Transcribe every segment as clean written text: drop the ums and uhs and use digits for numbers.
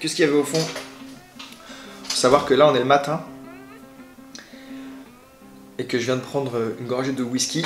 qu'est-ce qu'il y avait au fond? Faut savoir que là on est le matin et que je viens de prendre une gorgée de whisky.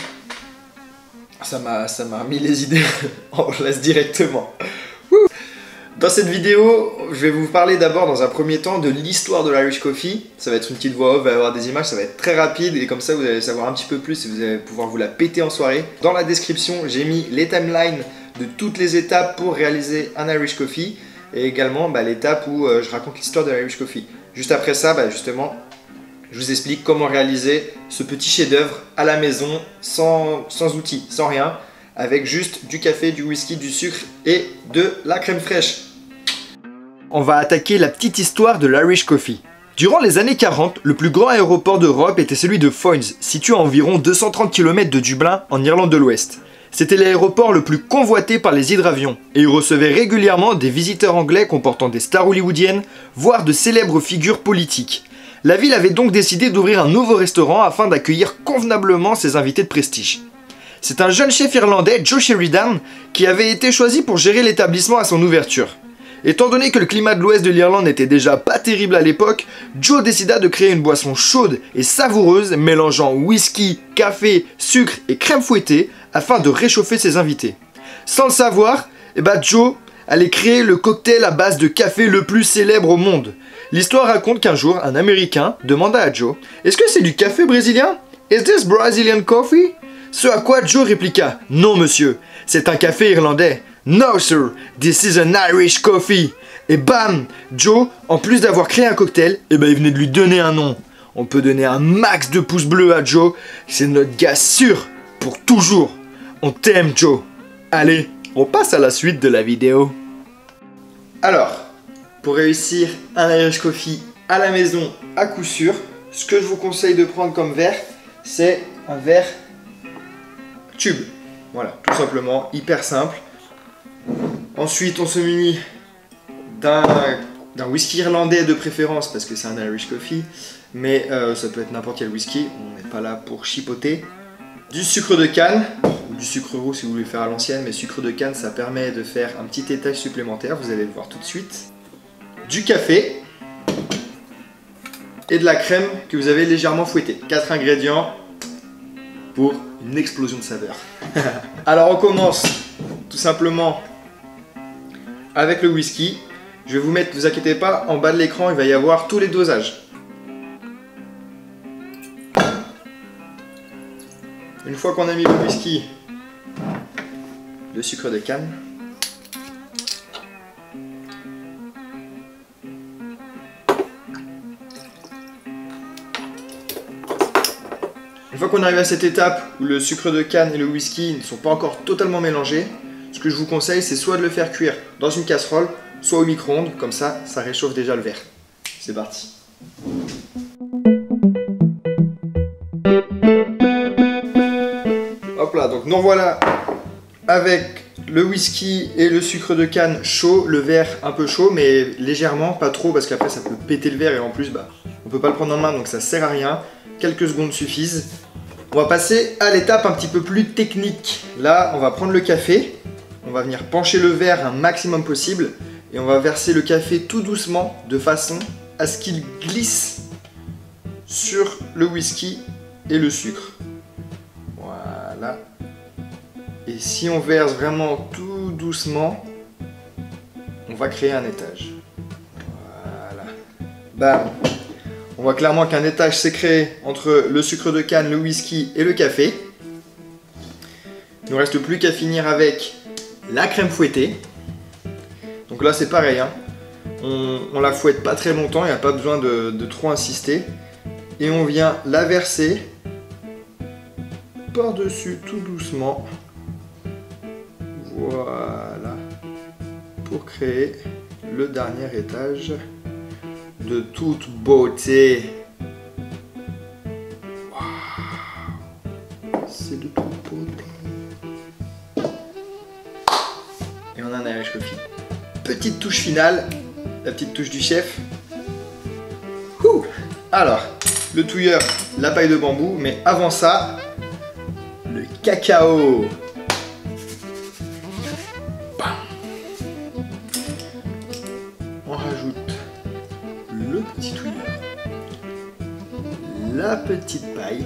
Ça m'a mis les idées en place directement. Dans cette vidéo, je vais vous parler d'abord dans un premier temps de l'histoire de l'Irish Coffee. Ça va être une petite voix off, il va y avoir des images, ça va être très rapide et comme ça vous allez savoir un petit peu plus et vous allez pouvoir vous la péter en soirée. Dans la description, j'ai mis les timelines de toutes les étapes pour réaliser un Irish Coffee et également l'étape où je raconte l'histoire de l'Irish Coffee. Juste après ça, justement, je vous explique comment réaliser ce petit chef-d'œuvre à la maison sans outils, sans rien, avec juste du café, du whisky, du sucre et de la crème fraîche. On va attaquer la petite histoire de l'Irish Coffee. Durant les années 40, le plus grand aéroport d'Europe était celui de Foynes, situé à environ 230 km de Dublin, en Irlande de l'Ouest. C'était l'aéroport le plus convoité par les hydravions, et il recevait régulièrement des visiteurs anglais comportant des stars hollywoodiennes, voire de célèbres figures politiques. La ville avait donc décidé d'ouvrir un nouveau restaurant afin d'accueillir convenablement ses invités de prestige. C'est un jeune chef irlandais, Joe Sheridan, qui avait été choisi pour gérer l'établissement à son ouverture. Étant donné que le climat de l'ouest de l'Irlande n'était déjà pas terrible à l'époque, Joe décida de créer une boisson chaude et savoureuse mélangeant whisky, café, sucre et crème fouettée afin de réchauffer ses invités. Sans le savoir, Joe allait créer le cocktail à base de café le plus célèbre au monde. L'histoire raconte qu'un jour, un Américain demanda à Joe « Est-ce que c'est du café brésilien? Is this Brazilian coffee ?» Ce à quoi Joe répliqua « Non monsieur, c'est un café irlandais. » No sir, this is an Irish coffee. Et bam, Joe, en plus d'avoir créé un cocktail, il venait de lui donner un nom. On peut donner un max de pouces bleus à Joe, c'est notre gars sûr pour toujours. On t'aime Joe. Allez, on passe à la suite de la vidéo. Alors, pour réussir un Irish coffee à la maison à coup sûr, ce que je vous conseille de prendre comme verre, c'est un verre tube. Voilà, tout simplement, hyper simple. Ensuite, on se munit d'un whisky irlandais de préférence parce que c'est un Irish Coffee, mais ça peut être n'importe quel whisky, on n'est pas là pour chipoter. Du sucre de canne, ou du sucre roux si vous voulez faire à l'ancienne, mais sucre de canne ça permet de faire un petit étage supplémentaire, vous allez le voir tout de suite. Du café et de la crème que vous avez légèrement fouettée. 4 ingrédients pour une explosion de saveur. Alors on commence tout simplement avec le whisky. Je vais vous mettre, ne vous inquiétez pas, en bas de l'écran il va y avoir tous les dosages. Une fois qu'on a mis le whisky, le sucre de canne, une fois qu'on arrive à cette étape où le sucre de canne et le whisky ne sont pas encore totalement mélangés, ce que je vous conseille, c'est soit de le faire cuire dans une casserole, soit au micro-ondes, comme ça réchauffe déjà le verre. C'est parti. Hop là, donc nous voilà avec le whisky et le sucre de canne chaud, le verre un peu chaud, mais légèrement, pas trop, parce qu'après ça peut péter le verre et en plus, on peut pas le prendre en main, donc ça sert à rien. Quelques secondes suffisent. On va passer à l'étape un petit peu plus technique. Là, on va prendre le café. On va venir pencher le verre un maximum possible et on va verser le café tout doucement de façon à ce qu'il glisse sur le whisky et le sucre. Voilà. Et si on verse vraiment tout doucement, on va créer un étage. Voilà. Bam. On voit clairement qu'un étage s'est créé entre le sucre de canne, le whisky et le café. Il ne nous reste plus qu'à finir avec la crème fouettée. Donc là c'est pareil, hein. On la fouette pas très longtemps, il n'y a pas besoin de trop insister. Et on vient la verser par-dessus tout doucement. Voilà. Pour créer le dernier étage de toute beauté. Wow. C'est de toute beauté. Et on a un Irish Coffee. Petite touche finale, la petite touche du chef. Ouh. Alors, le touilleur, la paille de bambou, mais avant ça, le cacao. Bam. On rajoute la petite paille.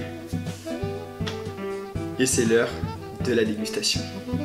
Et c'est l'heure de la dégustation.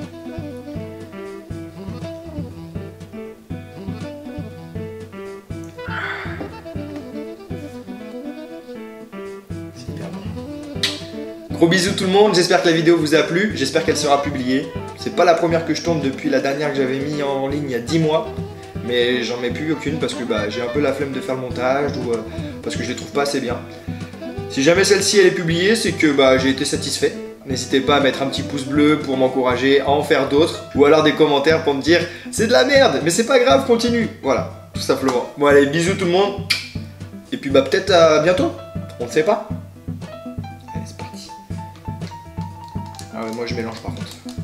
Gros bisous tout le monde, j'espère que la vidéo vous a plu, j'espère qu'elle sera publiée. C'est pas la première que je tourne depuis la dernière que j'avais mis en ligne il y a 10 mois. Mais j'en mets plus aucune parce que j'ai un peu la flemme de faire le montage ou parce que je les trouve pas assez bien. Si jamais celle-ci elle est publiée, c'est que j'ai été satisfait. N'hésitez pas à mettre un petit pouce bleu pour m'encourager à en faire d'autres. Ou alors des commentaires pour me dire c'est de la merde, mais c'est pas grave, continue. Voilà, tout simplement. Bon allez, bisous tout le monde. Et puis peut-être à bientôt, on ne sait pas. Allez, c'est parti. Ah ouais, moi je mélange par contre.